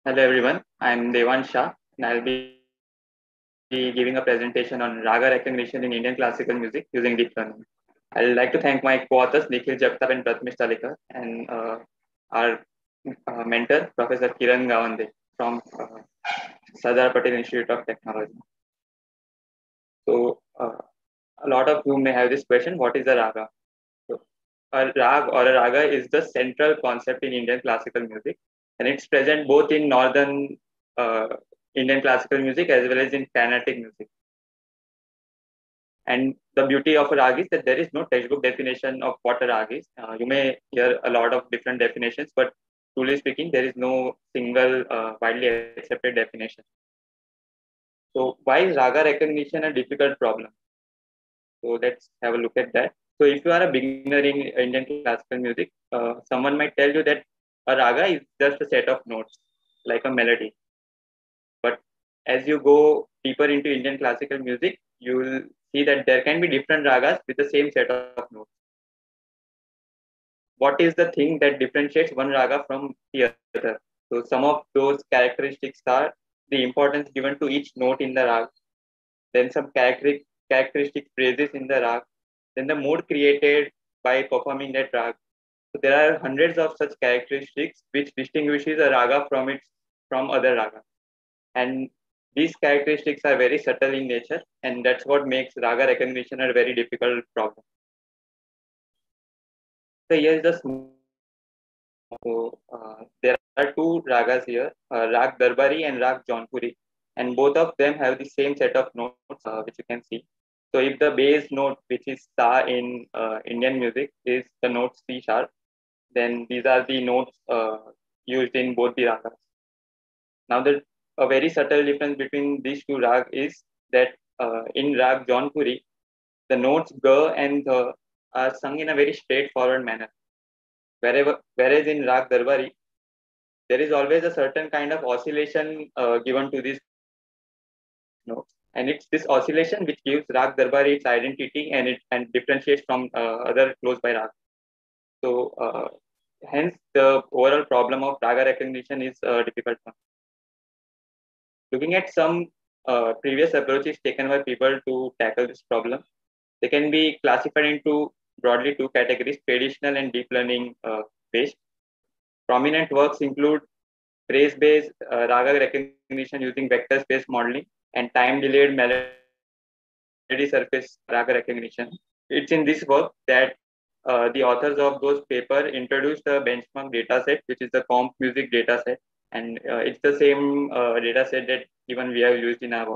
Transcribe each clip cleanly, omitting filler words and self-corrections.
Hello everyone, I'm Devan Shah and I'll be giving a presentation on Raga recognition in Indian classical music using deep learning. I'd like to thank my co-authors Nikhil Jagtap and Prathamesh Talekar and our mentor Professor Kiran Gawande from Sardar Patel Institute of Technology. So a lot of you may have this question, what is a raga? So, a rag or a raga is the central concept in Indian classical music and it's present both in northern uh, Indian classical music as well as in Carnatic music. And the beauty of a rag is that there is no textbook definition of what a rag is. You may hear a lot of different definitions, but truly speaking, there is no single widely accepted definition. So, why is raga recognition a difficult problem? So, let's have a look at that. So, if you are a beginner in Indian classical music, someone might tell you that a raga is just a set of notes, like a melody. But as you go deeper into Indian classical music, you will see that there can be different ragas with the same set of notes. What is the thing that differentiates one raga from the other? So some of those characteristics are the importance given to each note in the rag, then some characteristic phrases in the rag, then the mood created by performing that rag. So there are hundreds of such characteristics which distinguishes a raga from other ragas. And these characteristics are very subtle in nature, and that's what makes raga recognition a very difficult problem. So here is the small example. There are two ragas here, Rag Darbari and Rag Jaunpuri, and both of them have the same set of notes, which you can see. So if the base note, which is sa in Indian music, is the note C sharp, then these are the notes used in both the ragas. Now, a very subtle difference between these two rag is that in Rag Jaunpuri, the notes G and Th are sung in a very straightforward manner. Whereas in Rag Darbari, there is always a certain kind of oscillation given to these notes. And it's this oscillation which gives Rag Darbari its identity and differentiates from other close by rags. So, hence, the overall problem of raga recognition is a difficult one. Looking at some previous approaches taken by people to tackle this problem, they can be classified into broadly two categories: traditional and deep learning based. Prominent works include phrase-based raga recognition using vector-space modeling and time-delayed melody surface raga recognition. It's in this work that the authors of those paper introduced a benchmark data set, which is the comp music data set, and it's the same data set that even we have used in our work.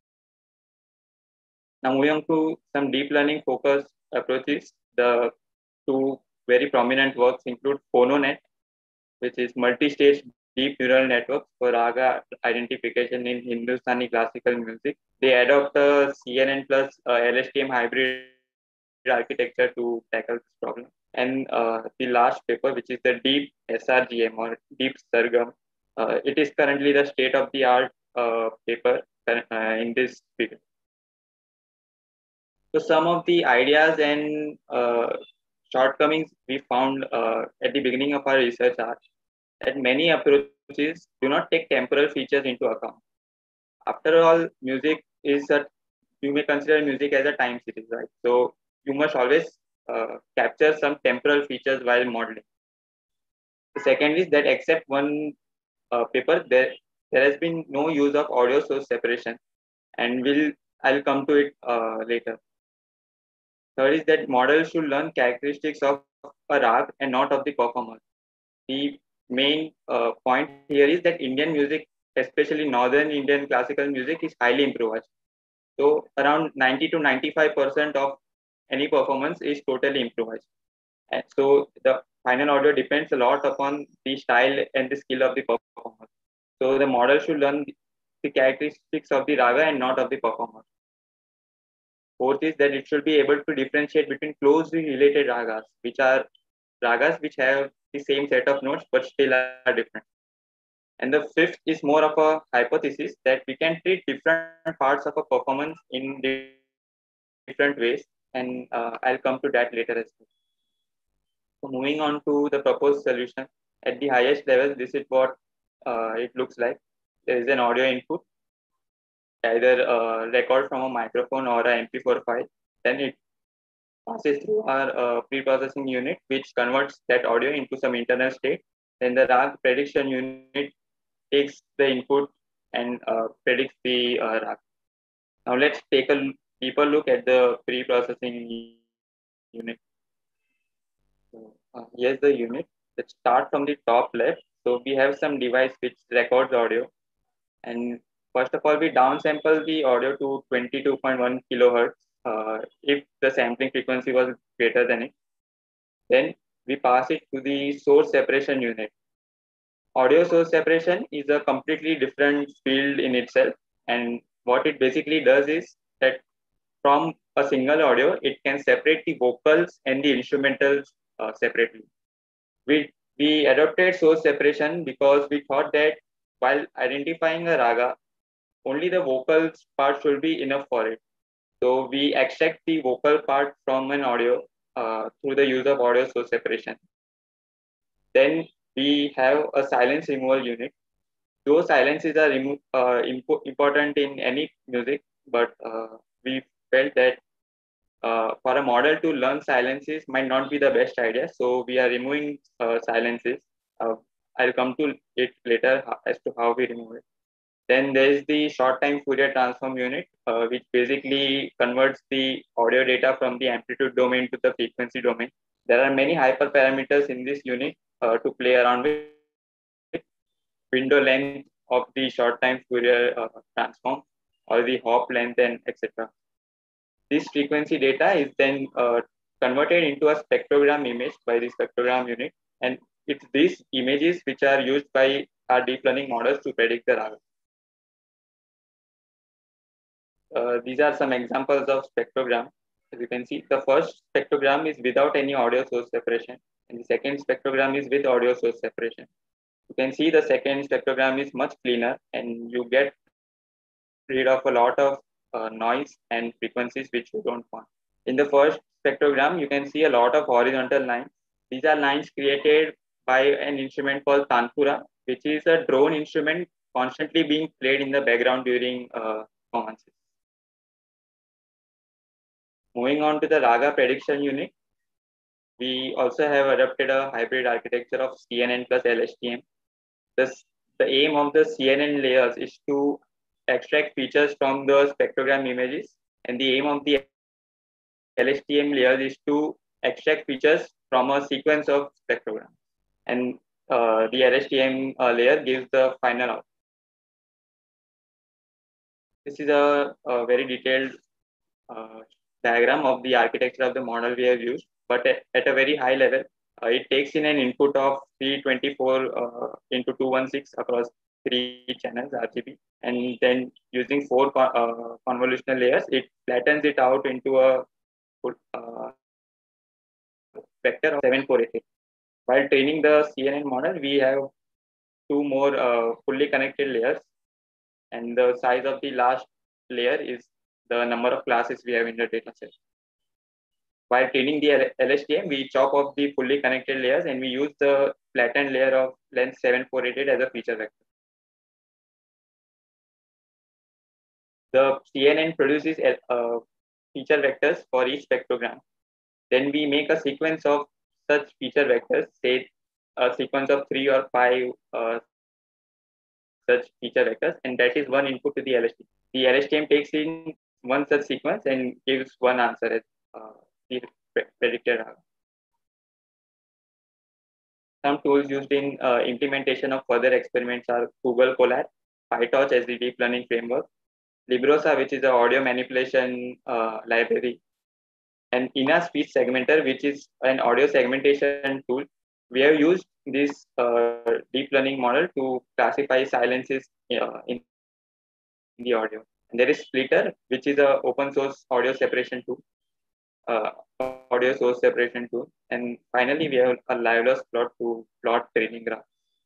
Now moving on to some deep learning focused approaches, the two very prominent works include PhonoNet, which is multi-stage deep neural networks for raga identification in Hindustani classical music. They adopt a CNN plus LSTM hybrid architecture to tackle this problem. And the last paper, which is the Deep SRGM or Deep Sargam, it is currently the state of the art paper in this field. So some of the ideas and shortcomings we found at the beginning of our research are that many approaches do not take temporal features into account. After all, music is a you may consider music as a time series, right? So you must always capture some temporal features while modeling. The second is that except one paper, there has been no use of audio source separation, and I'll come to it later. Third is that models should learn characteristics of a rag and not of the performer. The main point here is that Indian music, especially northern Indian classical music, is highly improvised. So around 90 to 95% of any performance is totally improvised. And so the final audio depends a lot upon the style and the skill of the performer. So the model should learn the characteristics of the raga and not of the performer. Fourth is that it should be able to differentiate between closely related ragas which have the same set of notes but still are different. And the fifth is more of a hypothesis that we can treat different parts of a performance in different ways, and I'll come to that later as well. So moving on to the proposed solution at the highest level, this is what it looks like. There is an audio input, either a record from a microphone or a MP4 file. Then it passes through our pre-processing unit, which converts that audio into some internal state. Then the RAG prediction unit takes the input and predicts the RAG. Now let's take a deeper look at the pre-processing unit. So here's the unit. Let's start from the top left. So we have some device which records audio. And first of all, we downsample the audio to 22.1 kilohertz if the sampling frequency was greater than it. Then we pass it to the source separation unit. Audio source separation is a completely different field in itself. And what it basically does is that from a single audio, it can separate the vocals and the instrumentals separately. We adopted source separation because we thought that while identifying a raga, only the vocals part should be enough for it. So we extract the vocal part from an audio through the use of audio source separation. Then we have a silence removal unit. Those silences are important in any music, but we felt that for a model to learn silences might not be the best idea. So we are removing silences. I'll come to it later as to how we remove it. Then there's the short time Fourier transform unit, which basically converts the audio data from the amplitude domain to the frequency domain. There are many hyperparameters in this unit to play around with. Window length of the short time Fourier transform, or the hop length, and etc. This frequency data is then converted into a spectrogram image by the spectrogram unit, and it's these images which are used by our deep learning models to predict the raga. These are some examples of spectrogram. As you can see, the first spectrogram is without any audio source separation, and the second spectrogram is with audio source separation. You can see the second spectrogram is much cleaner, and you get rid of a lot of noise and frequencies which you don't want. In the first spectrogram, you can see a lot of horizontal lines. These are lines created by an instrument called Tanpura, which is a drone instrument constantly being played in the background during performances. Moving on to the Raga prediction unit, we also have adopted a hybrid architecture of CNN plus LSTM. The aim of the CNN layers is to extract features from the spectrogram images, and the aim of the LSTM layers is to extract features from a sequence of spectrograms. And the LSTM layer gives the final output. This is a very detailed diagram of the architecture of the model we have used, but at a very high level, it takes in an input of 324 into 216 across 3 channels RGB, and then using 4 convolutional layers, it flattens it out into a vector of 7488. While training the CNN model, we have 2 more fully connected layers, and the size of the last layer is the number of classes we have in the data set. While training the LSTM, we chop off the fully connected layers and we use the flattened layer of length 7488 as a feature vector. The CNN produces feature vectors for each spectrogram. Then we make a sequence of such feature vectors, say a sequence of 3 or 5 such feature vectors, and that is one input to the LSTM. The LSTM takes in one such sequence and gives one answer as the predicted raga. Some tools used in implementation of further experiments are Google Colab, PyTorch as the deep learning framework, Librosa, which is an audio manipulation library, and INA speech segmenter, which is an audio segmentation tool. We have used this deep learning model to classify silences in the audio. And there is Splitter, which is an open source audio separation tool, audio source separation tool. And finally, we have a live-loss plot to plot training graph.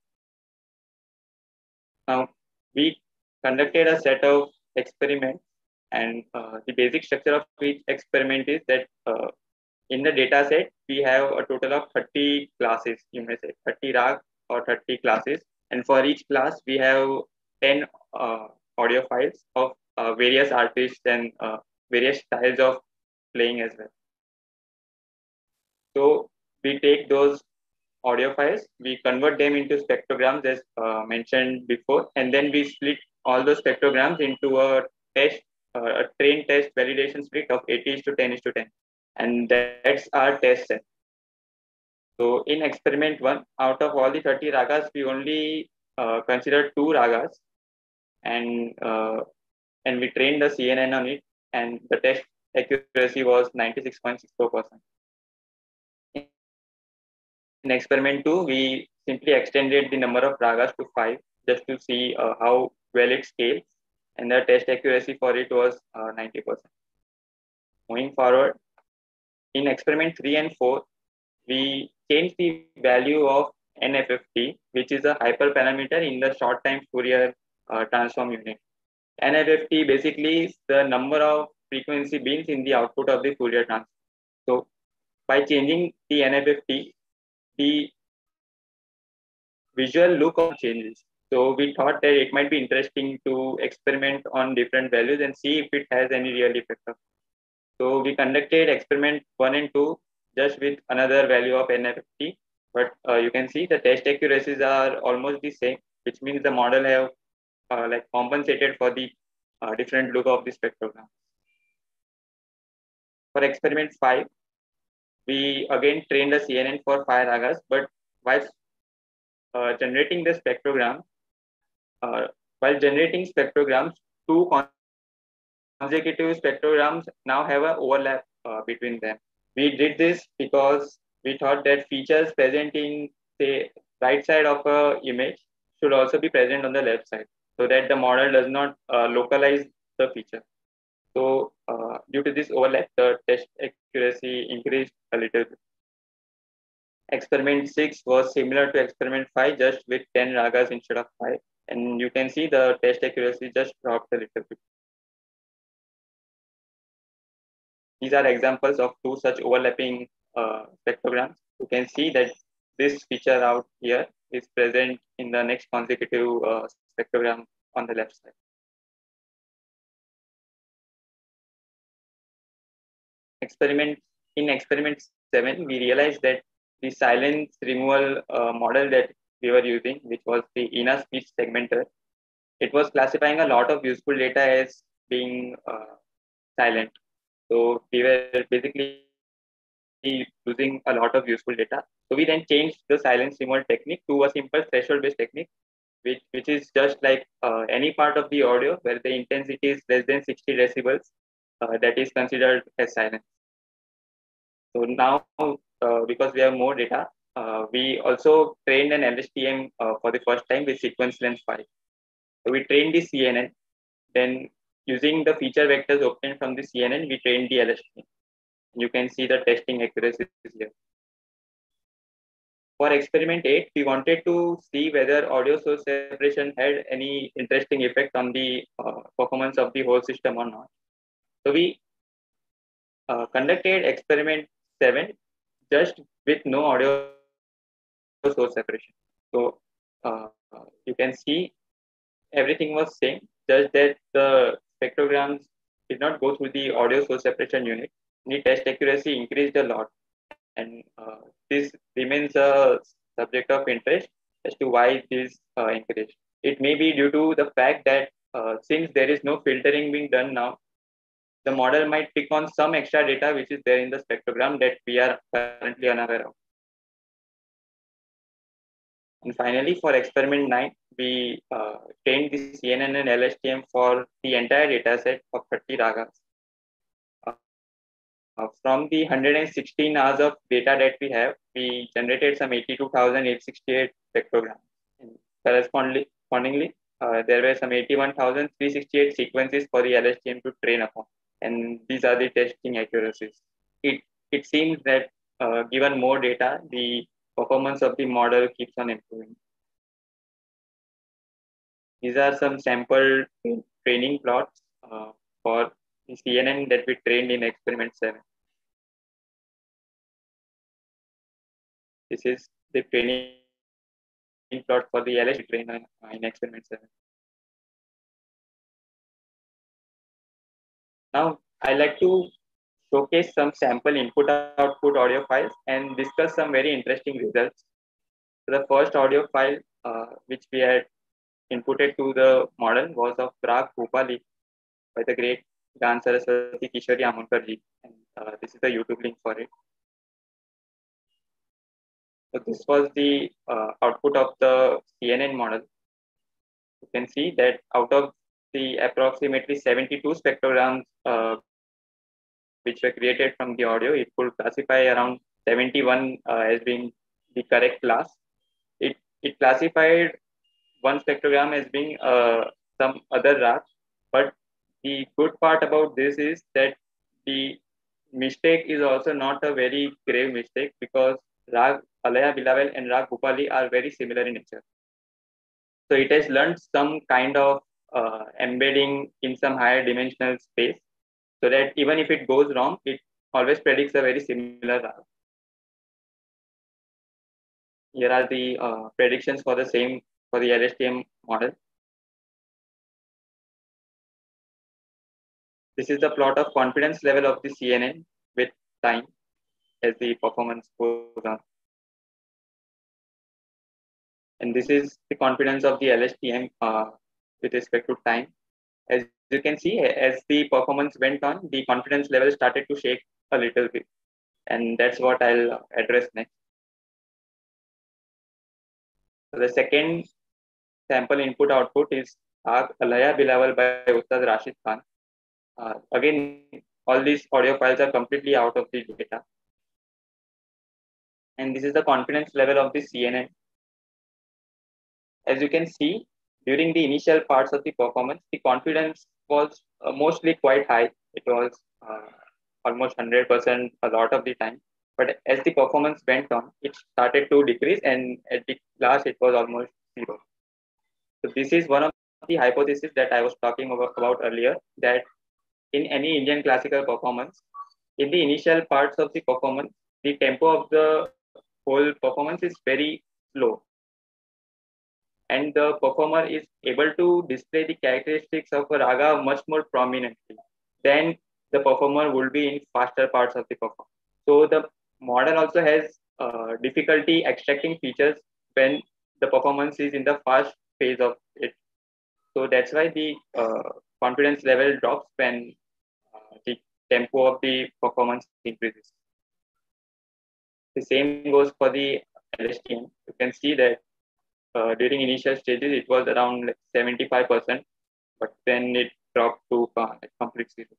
Now, we conducted a set of experiments, and the basic structure of each experiment is that in the data set, we have a total of 30 classes, you may say 30 RAG or 30 classes, And for each class, we have 10 audio files of various artists and various styles of playing as well. So we take those audio files, we convert them into spectrograms as mentioned before, and then we split all those spectrograms into a train test validation split of 80:10:10. And that's our test set. So in experiment 1, out of all the 30 ragas, we only considered 2 ragas, and we trained the CNN on it, and the test accuracy was 96.64%. In experiment 2, we simply extended the number of ragas to 5 just to see how well it scales, and the test accuracy for it was 90%. Moving forward, in experiment 3 and 4, we changed the value of NFFT, which is a hyperparameter in the short time Fourier transform unit. NFFT basically is the number of frequency bins in the output of the Fourier transform. So by changing the NFFT, the visual look of changes. So we thought that it might be interesting to experiment on different values and see if it has any real effect. So we conducted experiment 1 and 2 just with another value of NFFT, but you can see the test accuracies are almost the same, which means the model have like compensated for the different look of the spectrogram. For experiment 5, we again trained the CNN for 5 ragas, but while generating the spectrogram, two consecutive spectrograms now have an overlap between them. We did this because we thought that features present in, say, right side of a image should also be present on the left side, so that the model does not localize the feature. So due to this overlap, the test accuracy increased a little bit. Experiment 6 was similar to experiment 5, just with 10 ragas instead of 5. And you can see the test accuracy just dropped a little bit. These are examples of 2 such overlapping spectrograms. You can see that this feature out here is present in the next consecutive spectrogram on the left side. In experiment 7, we realized that the silence removal model that we were using, which was the ENA speech segmenter, it was classifying a lot of useful data as being silent. So we were basically losing a lot of useful data. So we then changed the silence removal technique to a simple threshold-based technique, which is just like any part of the audio where the intensity is less than 60 decibels, that is considered as silence. So now, because we have more data, we also trained an LSTM for the first time with sequence length 5. So we trained the CNN, then using the feature vectors obtained from the CNN, we trained the LSTM. You can see the testing accuracy here. For experiment 8, we wanted to see whether audio source separation had any interesting effect on the performance of the whole system or not. So we conducted experiment 7 just with no audio source separation. So you can see everything was same, just that the spectrograms did not go through the audio source separation unit. The test accuracy increased a lot, and this remains a subject of interest as to why this increased. It may be due to the fact that since there is no filtering being done now, the model might pick on some extra data which is there in the spectrogram that we are currently unaware of. And finally, for experiment 9, we trained the CNN and LSTM for the entire dataset of 30 ragas. From the 116 hours of data that we have, we generated some 82,868 spectrograms. And correspondingly, there were some 81,368 sequences for the LSTM to train upon. And these are the testing accuracies. It seems that given more data, the performance of the model keeps on improving. These are some sample training plots for the CNN that we trained in experiment 7. This is the training plot for the LST train in experiment 7. Now, I like to showcase some sample input-output audio files and discuss some very interesting results. So the first audio file which we had inputted to the model was of Rag Bhopali by the great Gan Saraswati Kishori Amonkar ji. And this is the YouTube link for it. So this was the output of the CNN model. You can see that out of the approximately 72 spectrograms which were created from the audio, it could classify around 71 as being the correct class. It classified one spectrogram as being some other rag, but the good part about this is that the mistake is also not a very grave mistake because rag Alaya Bilawal and rag Bhopali are very similar in nature. So it has learned some kind of embedding in some higher dimensional space so that even if it goes wrong, it always predicts a very similar rag. Here are the predictions for the same for the LSTM model. This is the plot of confidence level of the CNN with time as the performance goes on. And this is the confidence of the LSTM with respect to time. As you can see, as the performance went on, the confidence level started to shake a little bit. And that's what I'll address next. So the second sample input output is Alaya Bilawal by Ustad Rashid Khan. Again, all these audio files are completely out of the data. And this is the confidence level of the CNN. As you can see, during the initial parts of the performance, the confidence was mostly quite high. It was almost 100% a lot of the time. But as the performance went on, it started to decrease, and at the last, it was almost zero. So this is one of the hypotheses that I was talking about earlier, that in any Indian classical performance, in the initial parts of the performance, the tempo of the whole performance is very slow. And the performer is able to display the characteristics of a raga much more prominently than the performer would be in faster parts of the performance. So the model also has difficulty extracting features when the performance is in the fast phase of it. So that's why the confidence level drops when the tempo of the performance increases. The same goes for the LSTM. You can see that during initial stages, it was around like 75%, but then it dropped to complete zero.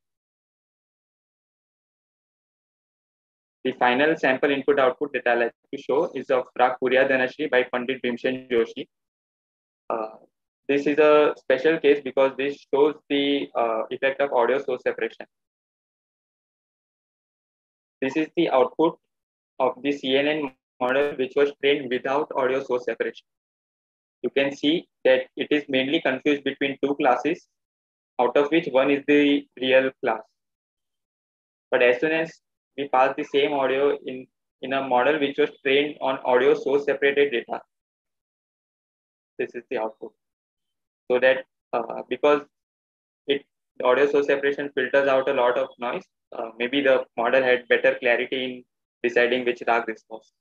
The final sample input output that I like to show is of Rag Puriya Dhanashri by Pandit Bhimsen Joshi. This is a special case because this shows the effect of audio source separation. This is the output of the CNN model, which was trained without audio source separation. You can see that it is mainly confused between two classes, out of which one is the real class. But as soon as we pass the same audio in a model which was trained on audio source separated data, this is the output. So that because the audio source separation filters out a lot of noise, maybe the model had better clarity in deciding which rag this was.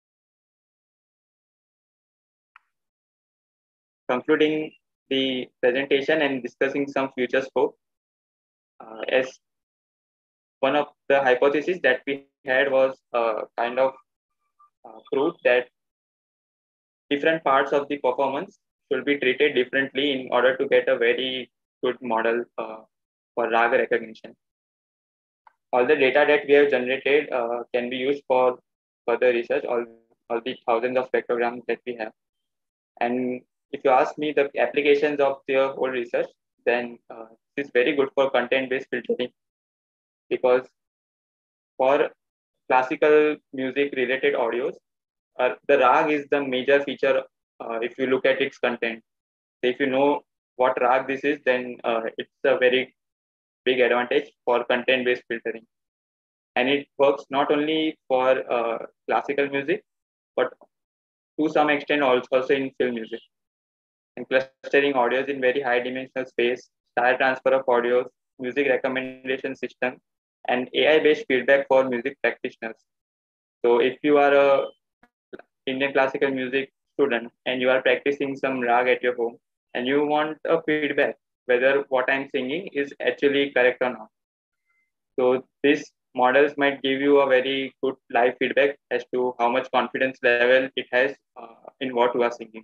Concluding the presentation and discussing some future scope, as one of the hypotheses that we had was kind of proof that different parts of the performance should be treated differently in order to get a very good model for rag recognition. All the data that we have generated can be used for further research, all the thousands of spectrograms that we have. And if you ask me the applications of the whole research, then it's very good for content-based filtering, because for classical music related audios, the rag is the major feature if you look at its content. So if you know what rag this is, then it's a very big advantage for content-based filtering. And it works not only for classical music, but to some extent also in film music. And clustering audios in very high dimensional space, style transfer of audios, music recommendation system, and AI-based feedback for music practitioners. So if you are a Indian classical music student and you are practicing some rag at your home and you want a feedback whether what I'm singing is actually correct or not. So these models might give you a very good live feedback as to how much confidence level it has in what you are singing.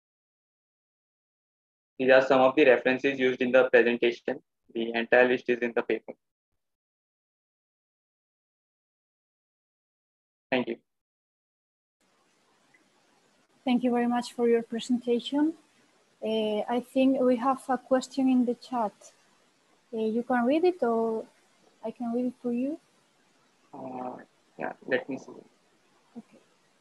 These are some of the references used in the presentation. The entire list is in the paper. Thank you. Thank you very much for your presentation. I think we have a question in the chat. You can read it or I can read it for you. Yeah, let me see. Okay.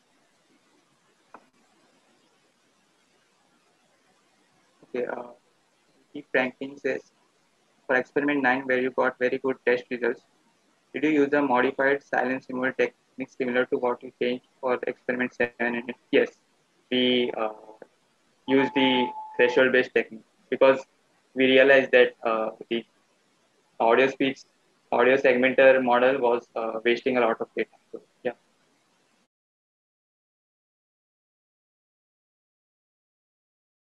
Okay. Keep Franklin says, for experiment 9, where you got very good test results, did you use a modified silence removal technique similar to what you changed for experiment 7 and 8? Yes, we use the threshold based technique because we realized that the audio speech audio segmenter model was wasting a lot of data. So, yeah.